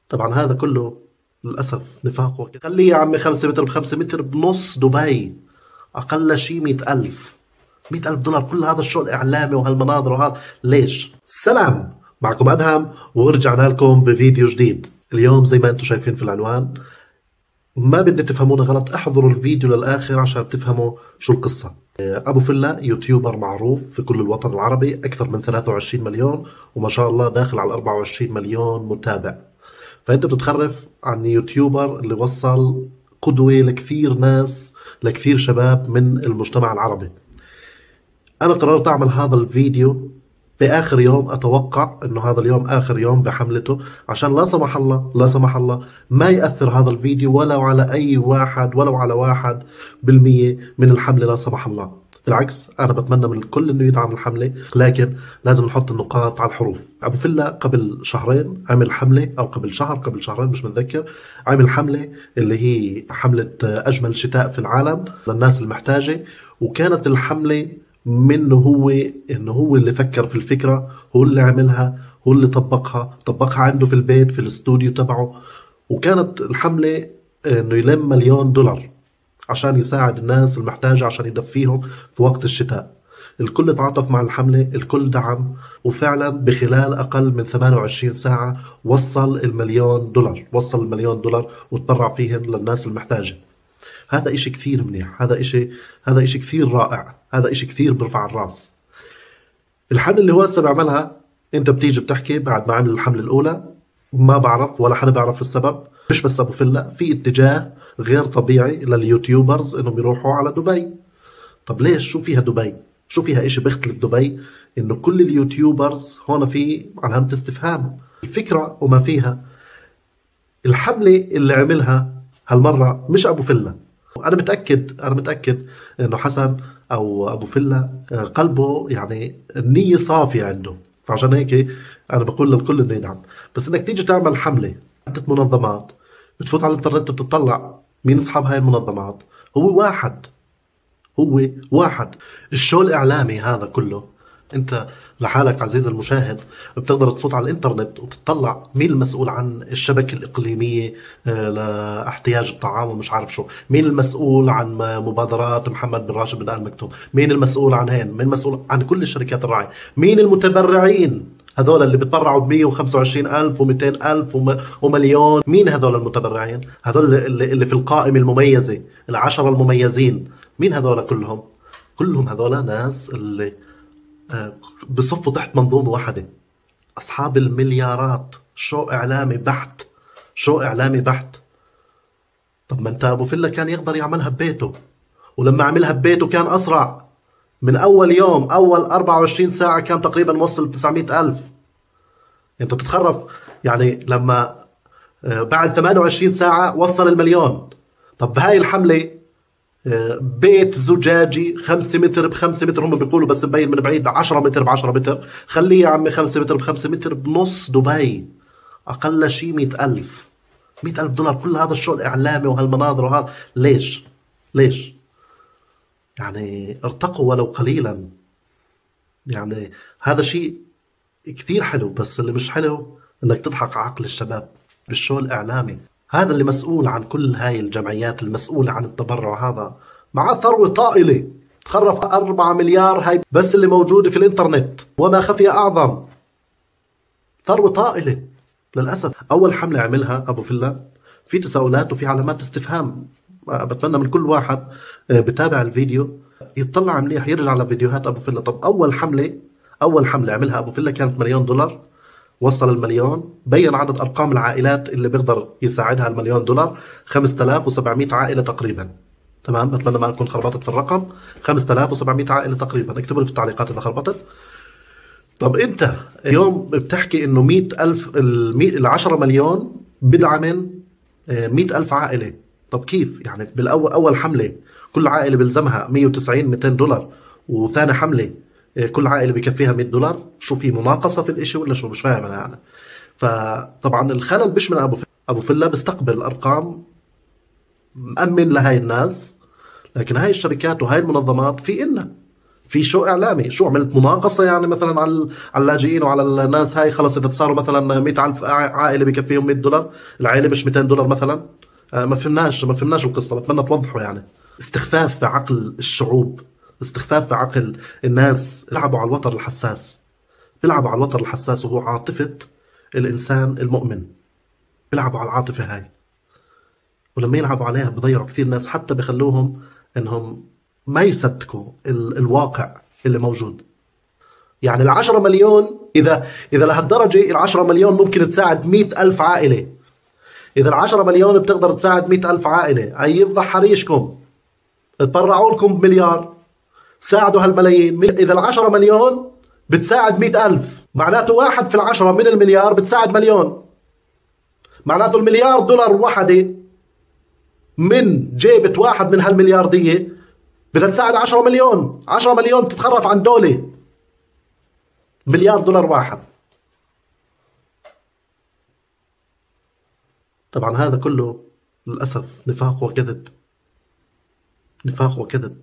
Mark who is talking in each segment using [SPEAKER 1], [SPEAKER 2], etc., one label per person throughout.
[SPEAKER 1] طبعا هذا كله للأسف نفاق وكذا. خليه يا عمي 5 متر ب5 متر بنص دبي، أقل شيء 100,000. 100,000 دولار. كل هذا الشغل إعلامي وهالمناظر وهذا ليش؟ سلام، معكم أدهم ورجعنا لكم بفيديو جديد. اليوم زي ما أنتم شايفين في العنوان، ما بدي تفهمونا غلط، احضروا الفيديو للآخر عشان تفهموا شو القصة. أبو فلة يوتيوبر معروف في كل الوطن العربي، أكثر من 23 مليون وما شاء الله داخل على 24 مليون متابع. فأنت بتتخرف عن يوتيوبر اللي وصل قدوة لكثير ناس، لكثير شباب من المجتمع العربي. أنا قررت أعمل هذا الفيديو بآخر يوم، أتوقع أنه هذا اليوم آخر يوم بحملته، عشان لا سمح الله لا سمح الله ما يأثر هذا الفيديو ولو على أي واحد، ولو على 1% من الحملة، لا سمح الله. بالعكس أنا بتمنى من الكل أنه يدعم الحملة، لكن لازم نحط النقاط على الحروف. أبو فلة قبل شهرين عمل حملة، أو قبل شهر قبل شهرين مش متذكر، عمل حملة اللي هي حملة أجمل شتاء في العالم للناس المحتاجة. وكانت الحملة منه هو، انه هو اللي فكر في الفكرة، هو اللي عملها، هو اللي طبقها عنده في البيت في الاستوديو تبعه. وكانت الحملة انه يلم $1,000,000 عشان يساعد الناس المحتاجة، عشان يدفيهم في وقت الشتاء. الكل تعاطف مع الحملة، الكل دعم، وفعلا بخلال أقل من 28 ساعة وصل $1,000,000، وصل $1,000,000 وتبرع فيهن للناس المحتاجة. هذا إشي كثير منيح، هذا إشي كثير رائع، هذا إشي كثير برفع الراس. الحملة اللي هو هسه بعملها، انت بتيجي بتحكي بعد ما عمل الحملة الأولى، ما بعرف ولا حدا بيعرف السبب، مش بس أبو فلة، في اتجاه غير طبيعي لليوتيوبرز انهم يروحوا على دبي. طب ليش؟ شو فيها دبي؟ شو فيها إشي بيختلف دبي؟ انه كل اليوتيوبرز هون في علامة استفهام. الفكرة وما فيها، الحملة اللي عملها هالمرة مش أبو فلة. أنا متأكد إنه حسن أو أبو فلة قلبه يعني النية صافية عنده، فعشان هيك أنا بقول للكل إنه يدعم. بس إنك تيجي تعمل حملة عدة منظمات، بتفوت على الإنترنت بتطلع مين أصحاب هاي المنظمات، هو واحد. الشو الإعلامي هذا كله، أنت لحالك عزيز المشاهد بتقدر تفوت على الإنترنت وتطلع مين المسؤول عن الشبكة الإقليمية لاحتياج الطعام ومش عارف شو، مين المسؤول عن مبادرات محمد بن راشد بن آل مكتوم، مين المسؤول عن هين، مين المسؤول عن كل الشركات الراعية، مين المتبرعين هذول اللي بتبرعوا ب125,000 و200,000 ومليون. مين هذول المتبرعين؟ هذول اللي في القائمة المميزة، ال10 المميزين. مين هذول كلهم هذول ناس اللي بصفوا تحت منظومة واحدة، أصحاب المليارات. شو إعلامي بحت. طب ما أنت أبو فلة كان يقدر يعملها ببيته، ولما عملها ببيته كان أسرع. من أول يوم، أول 24 ساعة كان تقريبا وصل 900,000. أنت بتتخرف يعني لما بعد 28 ساعة وصل $1,000,000. طب بهاي الحملة بيت زجاجي 5 متر ب5 متر، هم بيقولوا بس مبين من بعيد 10 متر ب10 متر، خليه يا عمي 5 متر ب5 متر بنص دبي، أقل شيء 100,000. $100,000. كل هذا الشغل إعلامي وهالمناظر وهذا ليش؟ يعني ارتقوا ولو قليلا. يعني هذا شيء كثير حلو، بس اللي مش حلو انك تضحك عقل الشباب بالشغل الإعلامي. هذا اللي مسؤول عن كل هاي الجمعيات المسؤولة عن التبرع، هذا معاه ثروة طائلة تخرف 4 مليار، هاي بس اللي موجودة في الإنترنت، وما خفي أعظم. ثروة طائلة للأسف. أول حملة عملها أبو فلة في تساؤلات وفي علامات استفهام. بتمنى من كل واحد بتابع الفيديو يطلع مليح، يرجع على فيديوهات أبو فلة. طب أول حملة عملها أبو فلة كانت $1,000,000، وصل $1,000,000. بين عدد أرقام العائلات اللي بيقدر يساعدها $1,000,000، 5,700 عائلة تقريبا. تمام، بتمنى ما أكون خربطت في الرقم. 5,700 عائلة تقريبا، اكتبوا لي في التعليقات إذا خربطت. طب أنت اليوم بتحكي إنه 100,000، ال10 مليون بدعمن 100,000 عائلة. طب كيف يعني؟ أول حملة كل عائلة بلزمها 190 $200، وثاني حملة كل عائلة بكفيها $100. شو في مناقصة في الاشي ولا شو؟ مش فاهم انا يعني. فطبعا الخلل مش من ابو فلة بيستقبل الارقام مأمن لهاي الناس، لكن هاي الشركات وهاي المنظمات في إلنا في شو اعلامي؟ شو عملت مناقصه يعني مثلا على اللاجئين وعلى الناس هاي؟ خلص اذا صاروا مثلا 100,000 عائله بكفيهم $100، العائله مش $200 مثلا. ما فهمناش القصه، بتمنى توضحوا يعني. استخفاف في عقل الشعوب، استخفاف في عقل الناس. بيلعبوا على الوتر الحساس، بيلعبوا على الوتر الحساس وهو عاطفه الانسان المؤمن. بيلعبوا على العاطفه هاي، ولما يلعبوا عليها بضيعوا كثير ناس، حتى بخلوهم انهم ما يصدقوا الواقع اللي موجود. يعني العشرة مليون، إذا لهالدرجة العشرة مليون ممكن تساعد 100,000 عائلة. إذا العشرة مليون بتقدر تساعد 100,000 عائلة، أي يفضح حريشكم، تبرعوا لكم بمليار، ساعدوا هالملايين. إذا العشرة مليون بتساعد 100,000، معناته واحد في العشرة من المليار بتساعد مليون. معناته المليار دولار وحدة من جيبة واحد من هالمليار دي بدها تساعد 10 مليون. 10 مليون تتخرف عن دولة. مليار دولار واحد. طبعا هذا كله للأسف نفاق وكذب، نفاق وكذب.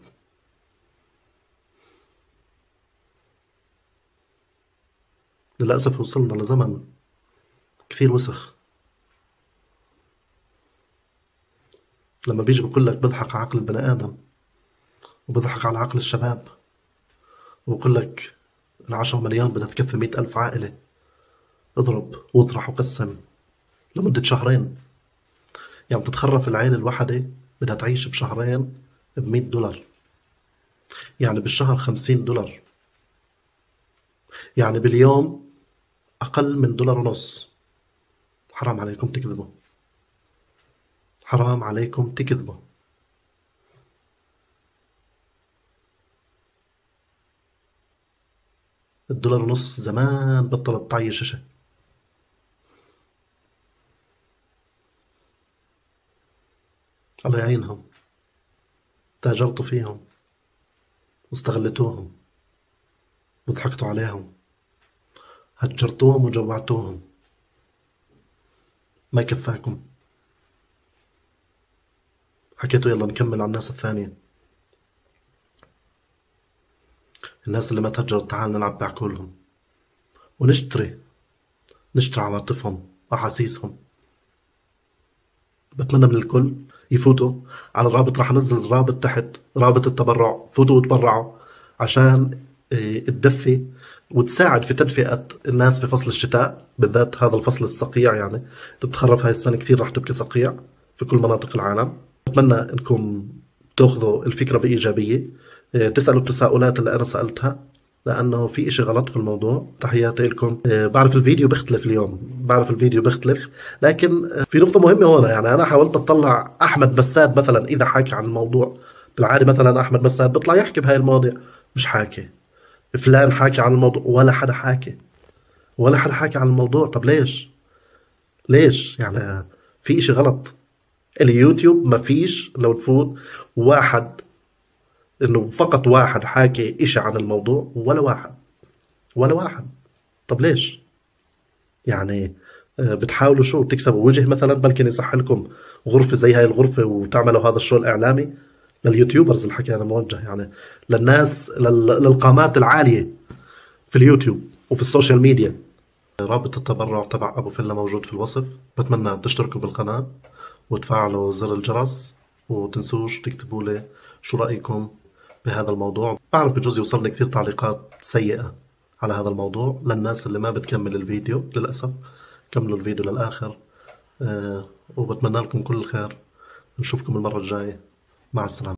[SPEAKER 1] للأسف وصلنا لزمن كثير وسخ. لما بيجي بقول لك بضحك على عقل البني آدم، وبضحك على عقل الشباب، وبقول لك ال10 مليون بدها تكفي 100,000 عائلة، اضرب واطرح وقسم لمدة شهرين. يعني بتتخرف العائلة الواحدة بدها تعيش بشهرين ب$100، يعني بالشهر $50، يعني باليوم أقل من $1.50. حرام عليكم تكذبوا، حرام عليكم تكذبوا. $1.50 زمان بطلت تعيش شاشة. الله يعينهم، تاجرتوا فيهم واستغلتوهم وضحكتوا عليهم، هجرتوهم وجوعتوهم، ما كفاكم. حكيتوا يلا نكمل على الناس الثانية، الناس اللي ما تهجرت تعال نلعب بعقولهم ونشتري عواطفهم وأحاسيسهم. بتمنى من الكل يفوتوا على الرابط، راح انزل الرابط تحت، رابط التبرع، فوتوا وتبرعوا عشان تدفي وتساعد في تدفئة الناس في فصل الشتاء، بالذات هذا الفصل الصقيع. يعني بتخرف هاي السنة كثير راح تبكي صقيع في كل مناطق العالم. بتمنى انكم تاخذوا الفكرة بإيجابية، تسألوا التساؤلات اللي أنا سألتها، لأنه في إشي غلط في الموضوع. تحياتي لكم. بعرف الفيديو بيختلف اليوم، بعرف الفيديو بيختلف، لكن في نقطة مهمة هون. يعني أنا حاولت أطلع أحمد مساد مثلا إذا حكى عن الموضوع. بالعادة مثلا أحمد مساد بيطلع يحكي بهاي المواضيع، مش حاكي. فلان حاكي عن الموضوع، ولا حدا حاكي، ولا حدا حاكي عن الموضوع. طب ليش يعني؟ في إشي غلط. اليوتيوب ما فيش لو تفوت واحد انه فقط واحد حاكي اشي عن الموضوع، ولا واحد. طب ليش يعني؟ بتحاولوا شو تكسبوا وجه مثلا؟ بلكن يصح لكم غرفة زي هاي الغرفة وتعملوا هذا الشو الإعلامي لليوتيوبرز. الحكي أنا موجه يعني للناس، للقامات العالية في اليوتيوب وفي السوشيال ميديا. رابط التبرع تبع أبو فيلا موجود في الوصف. بتمنى تشتركوا بالقناة وتفعلوا زر الجرس، وتنسوش تكتبوا لي شو رأيكم بهذا الموضوع. بعرف بجوز يوصلني كثير تعليقات سيئة على هذا الموضوع للناس اللي ما بتكمل الفيديو. للأسف كملوا الفيديو للآخر. وبتمنى لكم كل الخير. نشوفكم المرة الجاية. مع السلامة.